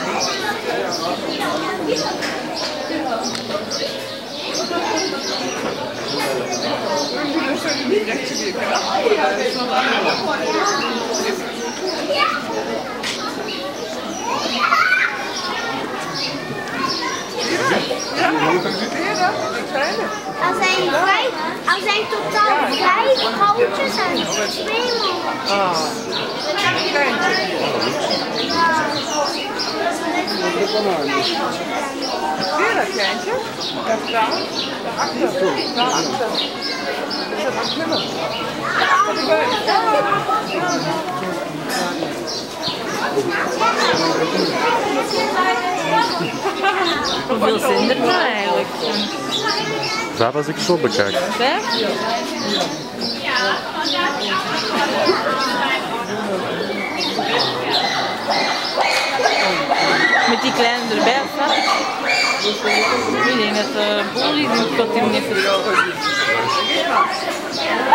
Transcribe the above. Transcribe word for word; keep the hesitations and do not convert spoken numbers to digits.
Er zijn, vijf, er zijn totaal vijf goudjes en twee mannetjes. Ah, kleintje. Zie je dat kleintje? Daar staan. Daarachter. Daarachter. Is dat een klimmer? Hoeveel zijn er nou eigenlijk? Vijf als ik zo bekijk. Vijf? Met die kleine erbij, of wat? Ik denk dat de boel is, dat hij hem niet verloopt.